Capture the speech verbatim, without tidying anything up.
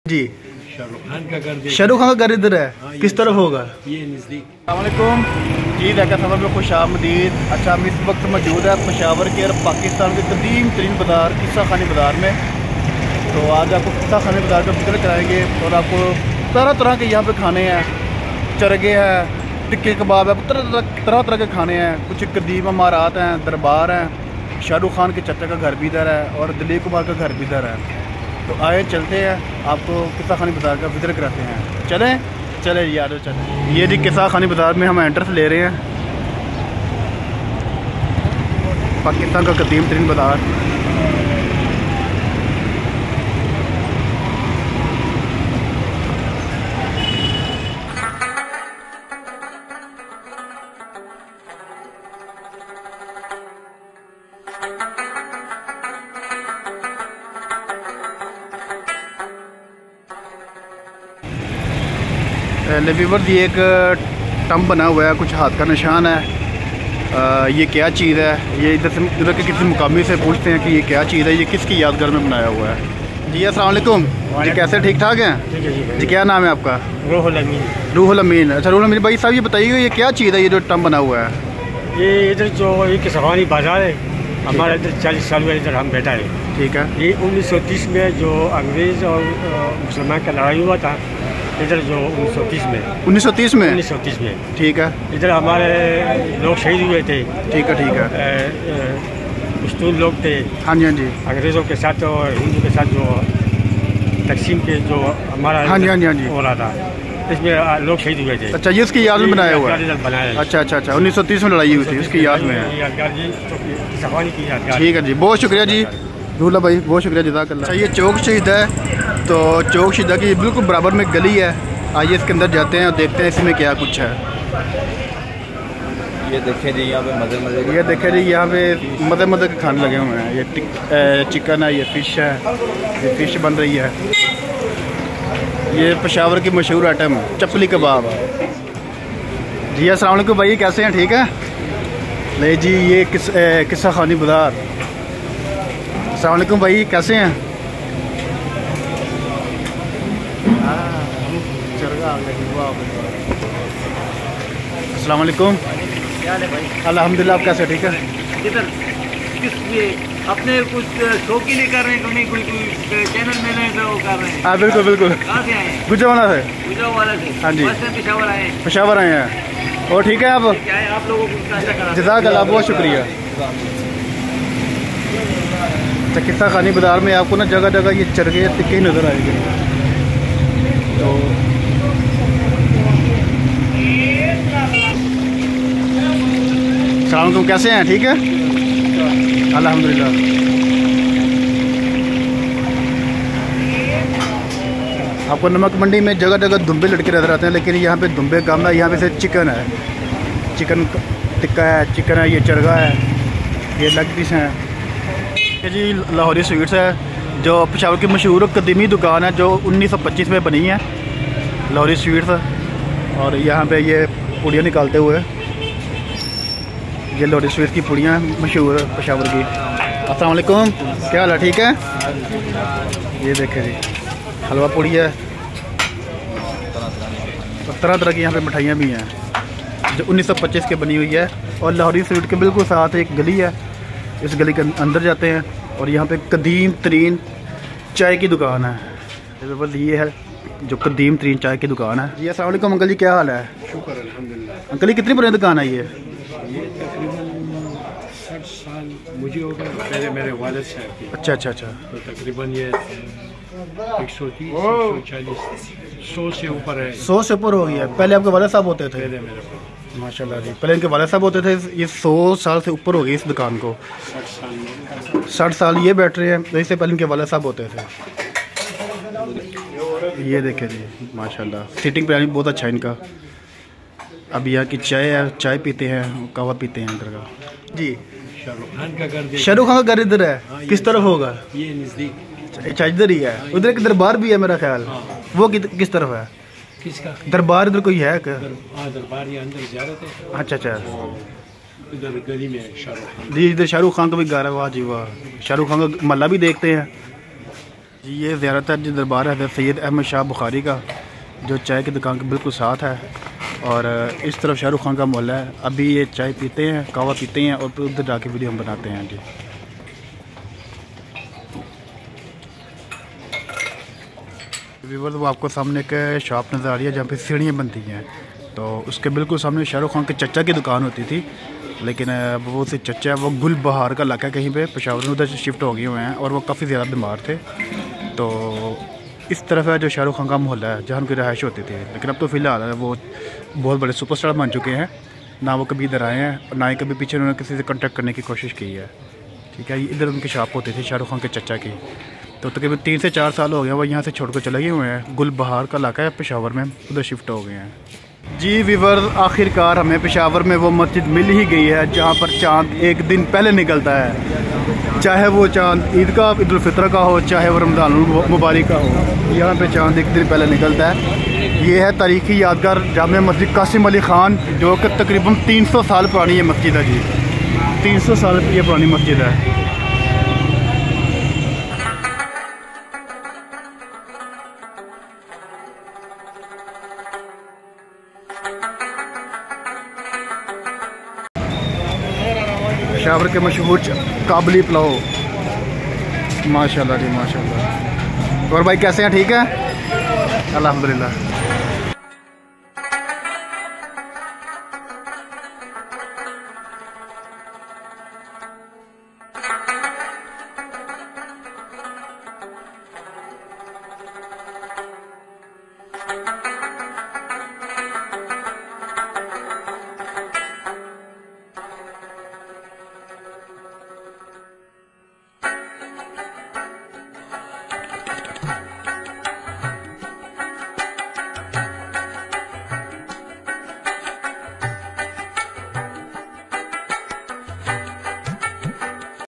जी शाहरुख खान का घर शाहरुख खान का घर इधर है। हाँ, किस तरफ होगा ये नज़दीक। अस्सलामुअलैकुम जी, देखा सफ़र में खुश आमदीद। अच्छा, हम इस वक्त मौजूद है पेशावर के और पाकिस्तान के कदीम तरीन बाज़ार किस्सा खानी बाज़ार में। तो आज आपको किस्सा खानी बाज़ार का जिक्र कराएंगे और आपको तरह तरह के यहाँ पे खाने हैं, चरगे हैं, टिक्के कबाब है, तरह तरह तरह तरह के खाने हैं। कुछ कदीम इमारत हैं, दरबार हैं। शाहरुख खान के चाचा का घर भी इधर है और दिलीप कुमार का घर भी इधर है। तो आए चलते हैं, आपको किस्सा खानी बाज़ार का विज़िट कराते हैं। चलें चले यार चलें। ये जी किस्सा खानी बाज़ार में हम एंट्रेंस ले रहे हैं। पाकिस्तान का कदीम तरीन बाज़ार। व्यूअर्स, ये एक टम्ब बना हुआ है, कुछ हाथ का निशान है। आ, ये क्या चीज़ है? ये इधर से इधर के किसी मुकामी से पूछते हैं कि ये क्या चीज़ है, ये किसकी यादगार में बनाया हुआ है। जी अस्सलाम वालेकुम जी, कैसे ठीक ठाक हैं जी? क्या नाम है आपका? रूहुल अमीन। रूहुल अमीन। अच्छा रूहुल अमीन भाई साहब, ये बताइए ये क्या चीज़ है, ये जो टम्ब बना हुआ है? ये इधर जो ये किसानी बाजार है हमारा, इधर चालीस साल में इधर हम बैठा है। ठीक है। ये उन्नीस सौ तीस में जो अंग्रेज़ और मुसलमान का लड़ाई हुआ था इधर, जो उन्नीस सौ तीस में उन्नीस सौ तीस में उन्नीस सौ तीस में ठीक है। इधर हमारे लोग शहीद हुए थे। ठीक है ठीक है। पश्तून लोग थे। हाँ जी हाँ जी। अंग्रेज़ों के साथ और हिंदू के साथ जो तकसीम के जो हमारा हाँ जी हाँ जी हाँ जी हो रहा था, इसमें लोग शहीद हुए थे। अच्छा, ये इसकी याद में बनाया हुआ है? बनाया। अच्छा अच्छा अच्छा, उन्नीस सौ तीस में लड़ाई हुई थी, इसकी याद में है। ठीक है जी, बहुत शुक्रिया जी रूला भाई, बहुत शुक्रिया जज़ाकल्लाह। अच्छा, ये चौक शहीद है। तो चौक शहीदा की बिल्कुल बराबर में गली है। आइए इसके अंदर जाते हैं और देखते हैं इसमें क्या कुछ है। ये देखें जी, यहाँ पे मज़े मज़े ये देखें जी, यहाँ पे मज़े मज़े के खाने लगे हुए हैं। ये चिकन है, ये फ़िश है, ये फ़िश बन रही है। ये पेशावर की मशहूर आइटम चपली कबाब है। जी अस्सलाम वालेकुम भाई, कैसे हैं? ठीक है। नहीं जी, ये किस किस्सा खानी बाज़ार। अस्सलाम वालेकुम भाई, कैसे हैं? अस्सलाम वालेकुम। क्या है भाई? अल्हम्दुलिल्लाह, आप कैसे? ठीक है। किधर किस लिए अपने कुछ शो के लिए कर रहे हैं? कोई कोई कोई चैनल में नहीं वो कर रहे हैं? हाँ बिल्कुल बिल्कुल। कहाँ से आए हैं? गुजरावाला से। गुजरावाला से। हाँ जी। बस से पेशावर आए हैं। पेशावर आए हैं। और ठीक है आप? क्या है, आप लोगों को नाश्ता करा। जज़ाकल्लाह, बहुत शुक्रिया। अच्छा, किस्सा खानी बाज़ार में आपको ना जगह जगह ये चरगे टिक्के नज़र आएंगे। तो सलाम अलैकुम, कैसे हैं? ठीक है अल्हम्दुलिल्लाह। आपको नमक मंडी में जगह जगह दुम्बे लटके नज़र आते हैं, लेकिन यहाँ पे दुम्बे कम है। यहाँ पे से चिकन है, चिकन टिक्का है, चिकन है, ये चरगा है, ये लेग पीस हैं। ये जी लाहौरी स्वीट्स है, जो पेशावर की मशहूर कदीमी दुकान है, जो उन्नीस सौ पच्चीस में बनी है, लाहौरी स्वीट्स। और यहाँ पे ये पूड़ियाँ निकालते हुए, ये लाहौरी स्वीट्स की पूड़ियाँ मशहूर पेशावर की। अस्सलाम वालेकुम, क्या हाल है? ठीक है। ये देखें जी, हलवा पूड़ी है, तो तरह तरह की यहाँ पे मिठाइयाँ भी हैं, जो उन्नीस सौ पच्चीस की बनी हुई है। और लाहौरी स्वीट के बिल्कुल साथ एक गली है, इस गली के अंदर जाते हैं और यहाँ पे कदीम तरीन चाय की दुकान है। बस ये है जो कदीम तरीन चाय की दुकान है। जी अस्सलाम वालेकुम अंकल जी, क्या हाल है? शुक्र अल्हम्दुलिल्लाह। अंकल जी, कितनी पुरानी दुकान है ये? ये तकरीबन साठ साल मुझे हो गए, पहले मेरे वालिद साहब की। अच्छा अच्छा अच्छा। तो तकरीबन ये एक सौ तीस एक सौ चालीस सौ से ऊपर है। सौ से ऊपर हो गया। पहले आपके वाले साहब होते थे? पहले मेरे माशाल्लाह जी, पहले इनके वाले साहब होते थे। ये सौ साल से ऊपर हो गई इस दुकान को। साठ साल में साठ साल ये बैठ रहे हैं, इससे पहले इनके वाले साहब होते थे। ये देखें जी माशाल्लाह, सीटिंग प्लान बहुत अच्छा है इनका। अब यहाँ की चाय है, चाय पीते हैं, कहवा पीते हैं इधर का जी। शाहरुख खान का घर। शाहरुख खान का घर इधर है। हाँ, किस तरफ होगा? ये नज़दीक। अच्छा, इधर ही है। उधर एक दरबार भी है मेरा ख्याल। हाँ। वो कि, किस तरफ है? किसका दरबार? इधर कोई है क्या? हाँ, दरबार ये अंदर ज़्यारत है। अच्छा अच्छा। इधर गली में शाहरुख खान। जी, इधर शाहरुख खान का भी घर है। वाह जी वाह, शाहरुख खान का मल्ला भी देखते हैं। जी ये ज़्यादातर जो दरबार है सैयद अहमद शाह बुखारी का, जो चाय की दुकान के बिल्कुल साथ है। और इस तरफ शाहरुख खान का मोहल्ला है। अभी ये चाय पीते हैं, कहवा पीते हैं और फिर उधर जाके वीडियो हम बनाते हैं जी। व्यूअर्स वो आपको सामने एक शॉप नज़र आ रही है जहाँ पे सीढ़ियाँ बनती हैं। तो उसके बिल्कुल सामने शाहरुख खान के चचा की दुकान होती थी, लेकिन वो से चचा वो गुल बहार का इलाका कहीं पे पेशावर में उधर से शिफ्ट हो गए हुए हैं और वो काफ़ी ज़्यादा बीमार थे। तो इस तरफ है जो शाहरुख खान का मोहल्ला है जहाँ उनकी रहायश होती थी। लेकिन अब तो फ़िलहाल वो बहुत बड़े सुपरस्टार बन चुके हैं, ना वो कभी इधर आए हैं और ना ही कभी पीछे उन्होंने किसी से कॉन्टैक्ट करने की कोशिश की है। ठीक है, इधर उनकी शॉप होती थी शाहरुख खान के चचा की। तो तकरीबन तीन से चार साल हो गए वो यहाँ से छोड़ कर चले गए हुए हैं। गुल बहार का इलाका है पेशावर में, उधर शिफ्ट हो गए हैं जी। व्यूअर्स आखिरकार हमें पेशावर में वो मस्जिद मिल ही गई है जहाँ पर चाँद एक दिन पहले निकलता है, चाहे वो चाँद ईद का ईद उल फितर का हो, चाहे वो रमज़ान मुबारक का हो। यहाँ पे चाँद एक दिन पहले निकलता है। ये है तारीख़ी यादगार जामे मस्जिद कासिम अली ख़ान, जो कि तकरीबन तीन सौ साल पुरानी ये मस्जिद है जी। तीन सौ साल ये पुरानी मस्जिद है। पेशावर के मशहूर काबली पुलाव, माशाल्लाह जी माशाल्लाह। और भाई कैसे हैं? ठीक है, अल्हम्दुलिल्लाह।